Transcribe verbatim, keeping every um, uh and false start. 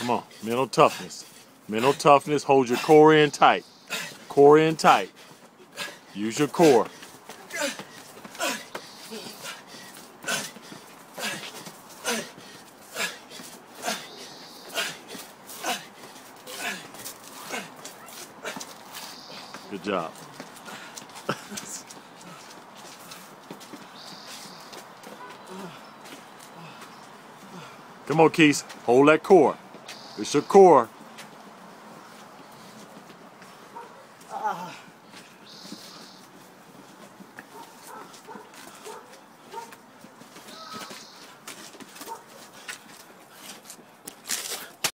Come on, mental toughness. Mental toughness, hold your core in tight. Core in tight. Use your core. Good job. Come on, Keith. Hold that core. It's your core.